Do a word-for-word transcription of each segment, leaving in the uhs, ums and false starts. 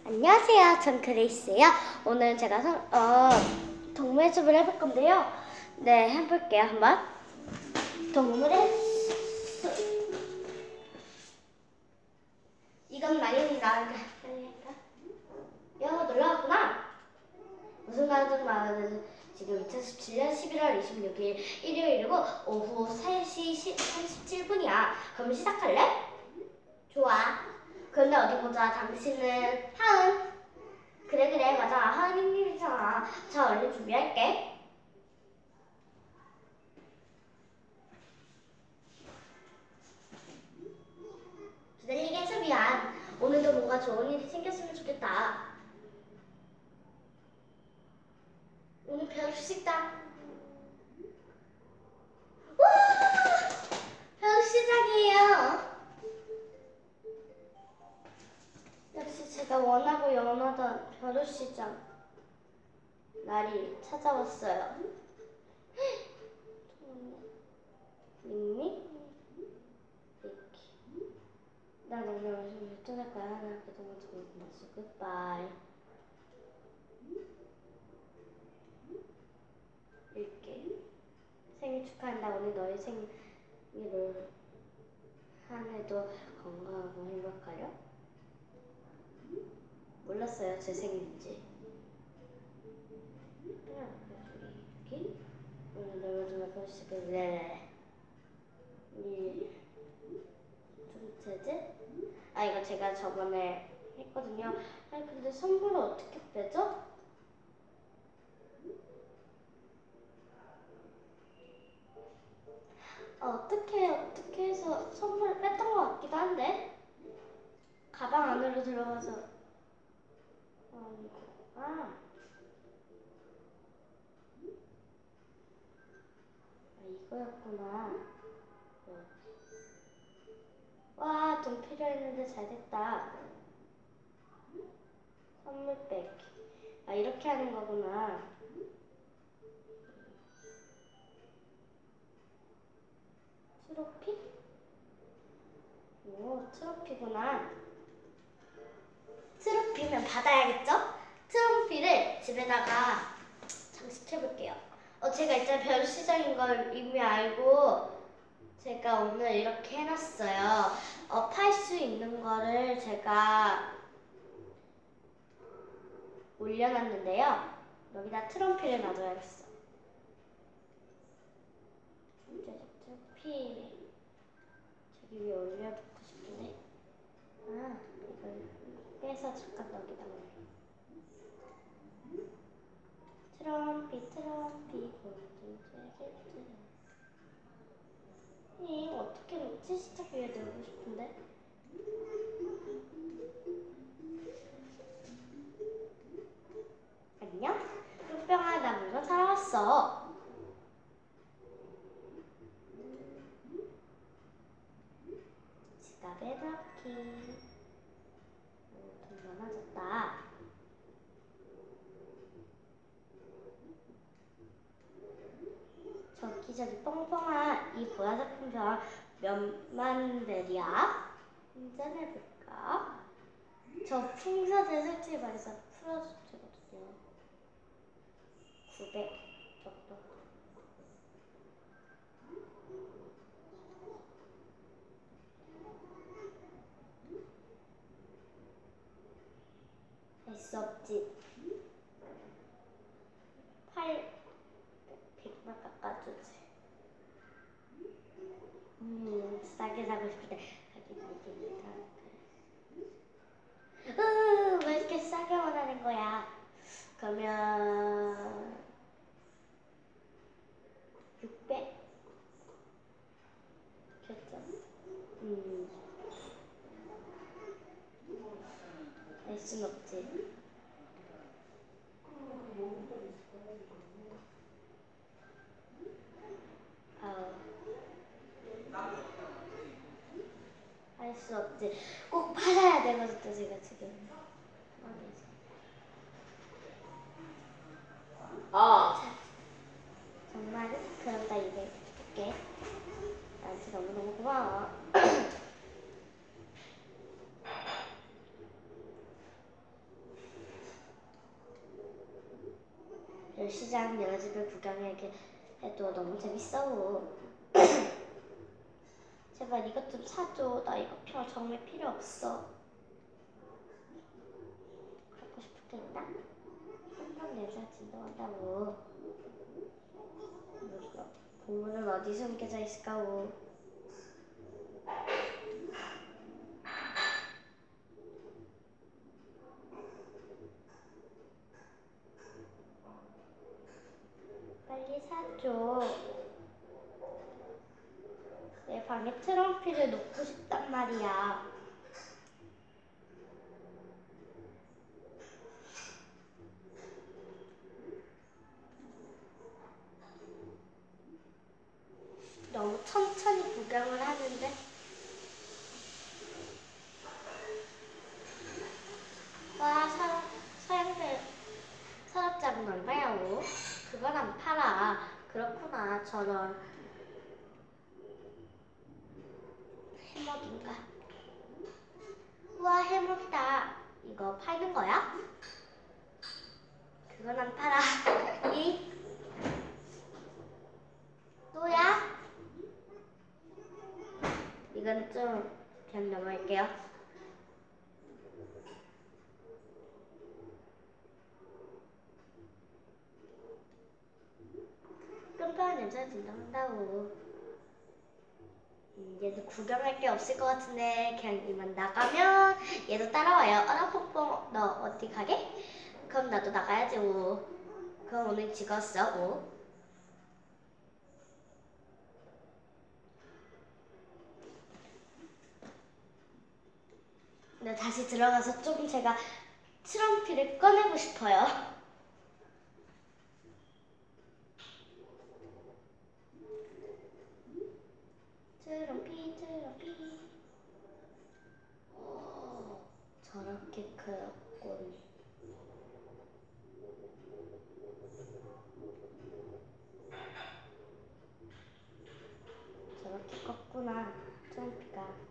안녕하세요. 전 그레이스예요. 오늘 제가 성, 어, 동물 수업을 해볼 건데요. 네, 해볼게요. 한번. 동물의 수. 이건 말입니다. 영어 놀라웠구나. 무슨 가정 마을은 지금 이천십칠 년 십일월 이십육일 일요일이고 오후 세 시 삼십칠 분이야. 그럼 시작할래? 좋아. 근데 어디 보자. 당신은 하은. 그래 그래 맞아. 하은이님이잖아. 자 얼른 준비할게. 기다리게 해서 미안. 오늘도 뭔가 좋은 일이 생겼으면 좋겠다. 오늘 별식당. 와! 별시장이에요. 역시 제가 원하고 영원하던 벼룩시장 날이 찾아왔어요. 밍밍? 이렇게. 난 오늘 무슨 어쩌할 거야. 나 그동안 정말 고맙어. 굿바이. 이렇게. 생일 축하한다. 오늘 너의 생일을 한 해도 건강하고 행복하려? 몰랐어요. 제 생일인지. 이렇게. 오늘 너무 정말 멋있고 네. 이 둘째째? 아 이거 제가 저번에 했거든요. 아니 근데 선물을 어떻게 빼죠? 아, 어떻게 어떻게 해서 선물을 뺐던 것 같기도 한데 가방 안으로 들어가서 어, 이거. 아, 아 이거였구나. 와, 돈 필요했는데 잘 됐다. 선물백. 아, 이렇게 하는 거구나. 트로피? 오, 트로피구나. 트로피면 받아야겠죠? 트로피를 집에다가 장식해볼게요. 어, 제가 일단 별시장인 걸 이미 알고 제가 오늘 이렇게 해놨어요. 어, 팔 수 있는 거를 제가 올려놨는데요. 여기다 트럼피를 놔둬야겠어. 트럼피 저기 위에 올려놓고 싶은데 아 이걸 빼서 잠깐 여기다 올려. 트럼피 트럼피 골든 트레드. 이 어떻게 놓지? 시작 위에 넣고 싶은데 안녕? 뿅뿅아 나 물건 사러 왔어. 지갑에 넣기. 오, 돈 많아졌다. 저기 저기 뽕뽕아 이 보라색품별 몇만 벨이야? 운전해볼까? 저 풍선을 솔직히 말해서 풀어도 되거든요. 구백 정도. 할 수 없지. 팔백만 깎아주지. 음, 싸게 사고 싶은데 하긴 이게 다. 으, 왜 이렇게 싸게 원하는 거야? 그러면 육백? 결정. 음, 낼 순 없지. 할 수 없지. 꼭 팔아야 되거든요, 제가 지금. 어. 자, 정말 그럼 나 이거 줄게. 나한테 너무너무 고마워. 시장 여러 집을 구경하게 해도 너무 재밌어. 제발 이것 좀 사줘. 나 이거 필요 정말 필요 없어. 갖고 싶을 게 있나? 한번 내자 진동한다고. 보물은 어디 숨겨져 있을까오? 빨리 사줘. 내 방에 트럼피를 놓고 싶단 말이야. 너무 천천히 구경을 하는데. 와, 서, 서양배 서랍장은 얼마야오? 그건 안 팔아. 그렇구나. 저런 해먹인가? 우와, 해먹이다. 이거 파는 거야? 그건 안 팔아. 이 또야? 이건 좀 그냥 넘어갈게요. 끔찍한 냄새가 진동한다고. 음, 얘도 구경할 게 없을 것 같은데 그냥 이만 나가면 얘도 따라와요. 어라 퐁퐁 너 어디 가게? 그럼 나도 나가야지. 오. 그럼 오늘 찍었어. 오. 네, 다시 들어가서 좀 제가 트럼피를 꺼내고 싶어요. 트럼피 트럼피. 오, 저렇게 크였군. 저렇게 컸구나 트럼피가.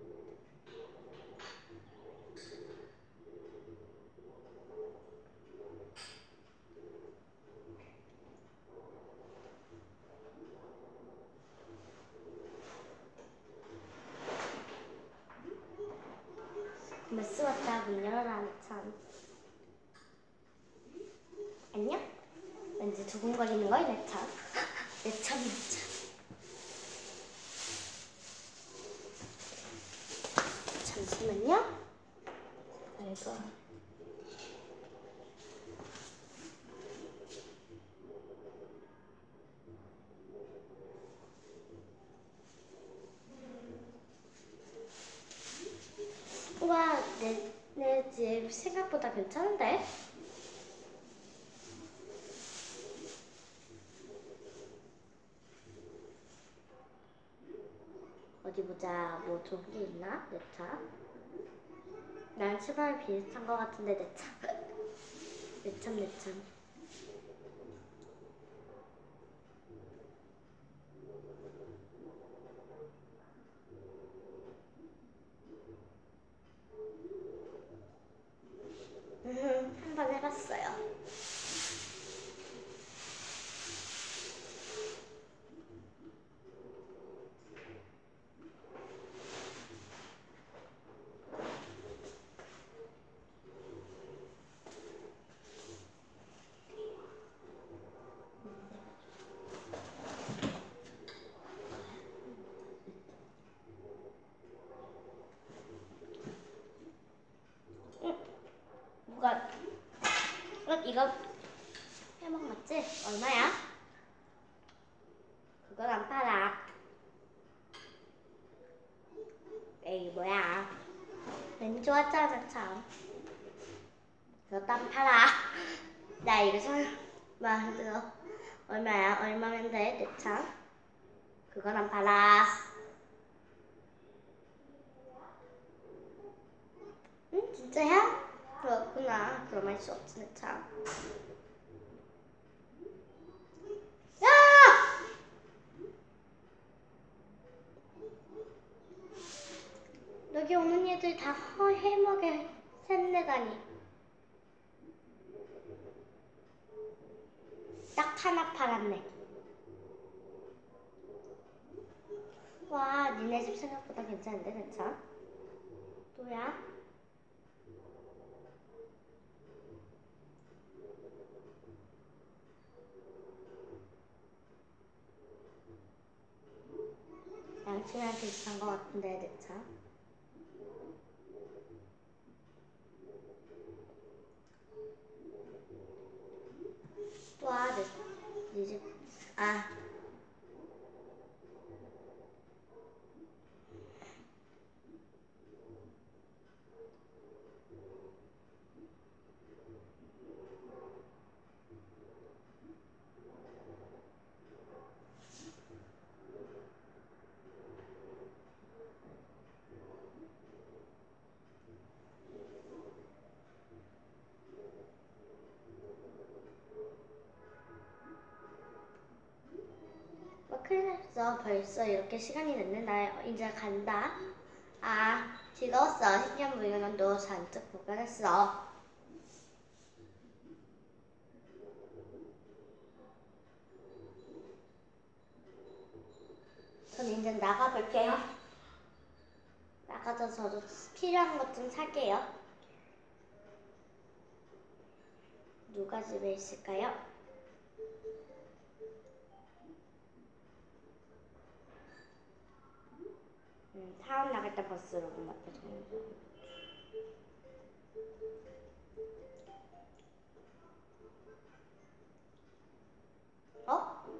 메스 왔다. 문 열어라. 참. 안녕? 왠지 두근거리는 걸 내 참. 내 참, 내 참. 잠시만요. 아이고. 우와, 내, 내 집 생각보다 괜찮은데? 어디 보자. 뭐 좋은 게 있나? 내 차? 난 치마랑 비슷한 것 같은데 내 차. 내 참, 내 참. 한번 해봤어요. 뭐가? 어, 이거 해먹 맞지? 얼마야? 그건 안 팔아. 에이 뭐야? 왠 좋았잖아 참. 그것도 안 팔아. 나 이거 마음에 들어. 얼마야? 얼마면 돼? 내 차? 그건 안 팔아. 응? 진짜야? 그렇구나. 그럼 할 수 없지 내 차. 여기 오는 애들 다 해먹에 셋내다니. 딱 하나 팔았네. 와, 니네 집 생각보다 괜찮은데, 괜찮아? 또야? 양치랑 비슷한 것 같은데, 대차. 또야, 네 집. 아. 뭐 큰일 났어. 벌써 이렇게 시간이 됐네. 나 이제 간다. 아, 즐거웠어. 신기한 물건도 잔뜩 구경했어. 전 이제 나가볼게요. 나가서 저도 필요한 것 좀 살게요. 누가 집에 있을까요? 음, 타운 나갈 때 버스로 문 앞에 정류장. 어?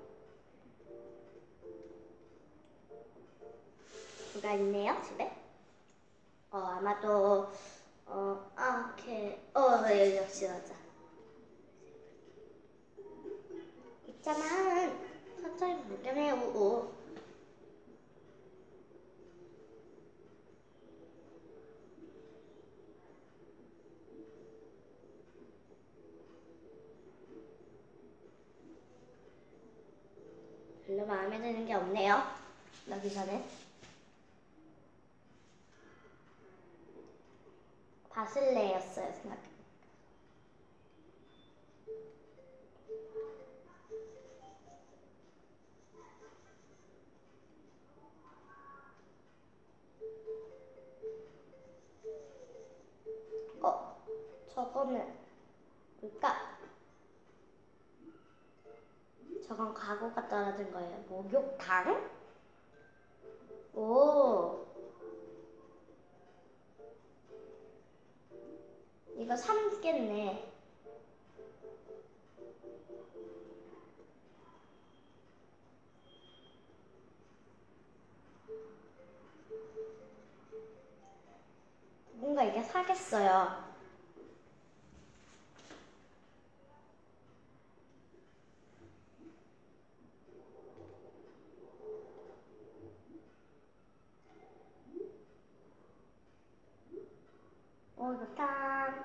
누가 있네요, 집에? 어, 아마도, 어, 아, 오케이. 어, 네, 역시 맞아. 있잖아. 천천히 구경해 오고. 별로 마음에 드는 게 없네요. 여기서는. 바슬레였어요, 생각해. 어, 저거는 뭘까? 저건 가구가 떨어진 거예요. 목욕탕? 오, 이거 삼겠네. 뭔가 이게 사겠어요. 목욕탕.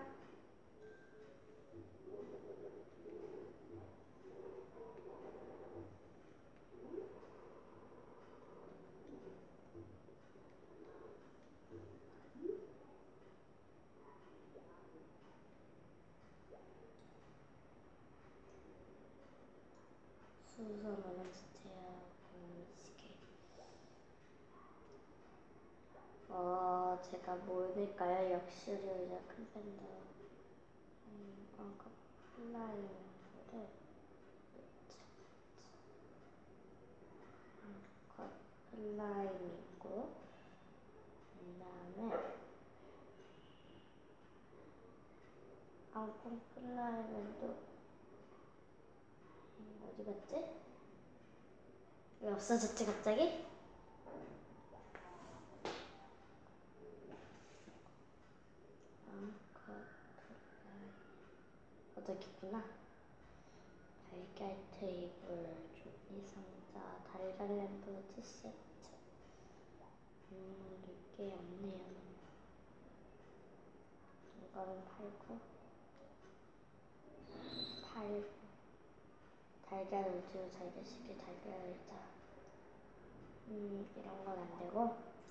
수선 오렌지테야 시계. 어, 제가 뭘 넣을까요? 역시를 큰 밴드. 음, 아까 플라이어를 컷 플라임 있고, 그 다음에 앙콩 플라이면도 음, 어디 갔지? 왜 없어졌지 갑자기? 앙컷 플라이 어디 있구나. 달걀 테이블, 종이 상자, 달걀 램프, 티세트. 음, 이게 없네요. 이거는 팔고, 팔고, 달걀 우주, 달걀 시계, 달걀 의자. 음, 이런 건 안 되고.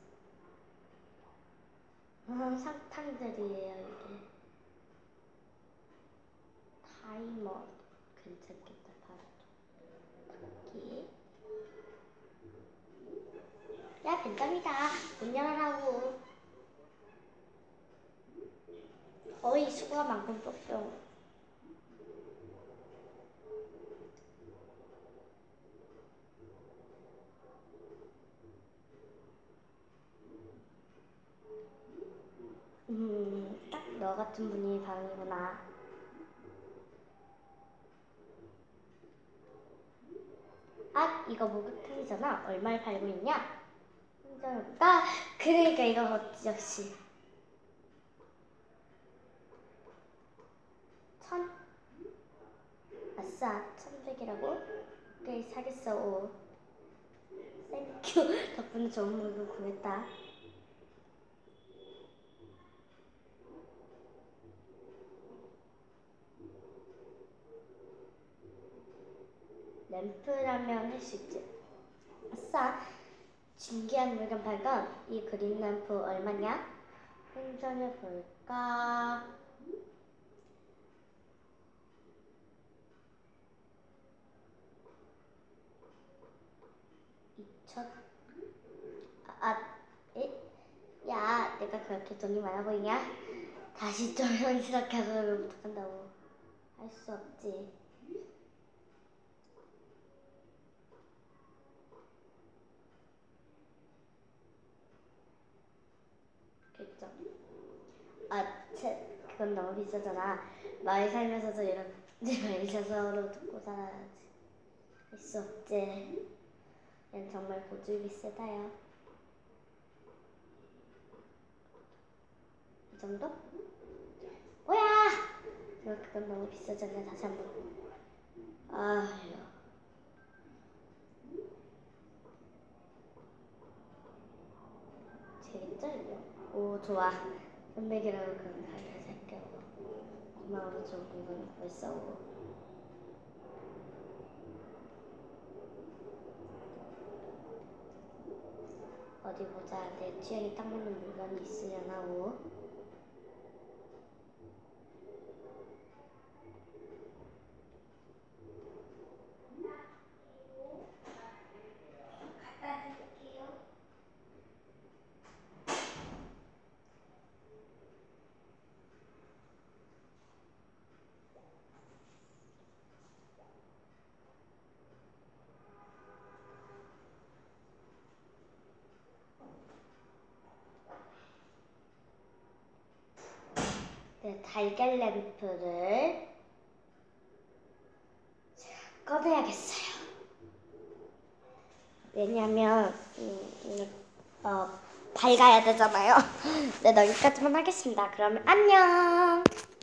아, 상판들이에요, 이게. 타이머. 괜찮겠다, 팔아. 야, 벤담이다. 문 열어라고. 어이, 수고가 많군, 뿅뿅. 음, 딱 너 같은 분이 방이구나. 아, 이거 목욕탕이잖아. 얼마에 팔고 있냐? 아, 그러니까 이거 역시 천? 아싸, 천백이라고? 오케이, 사겠어. 오. 땡큐. 덕분에 좋은 물건 구했다. 램프라면 할 수 있지. 아싸, 신기한 물건 발견. 이 그린 램프 얼마냐? 충전해 볼까? 이천. 아, 에? 야, 내가 그렇게 돈이 많아 보이냐? 다시 좀 현실하게 하도록 부탁한다고. 할 수 없지. 결정. 아, 채, 그건 너무 비싸잖아. 마을 살면서도 이런 말셔서로 듣고 살아야지. 할 수 없지. 얜 정말 고집이 세다야. 이 정도? 뭐야! 이거 그건 너무 비싸잖아. 다시 한번. 아휴. 재밌죠, 이거? 오, 좋아. 선배기라고 그런 가게를 살게요. 고마워, 좋은 물건 벌써 오고. 어디 보자. 내 취향에 딱 맞는 물건이 있으려나, 오. 네, 달걀 램프를 꺼내야겠어요. 왜냐면 음, 음, 어, 밝아야 되잖아요. 네, 여기까지만 하겠습니다. 그러면 안녕.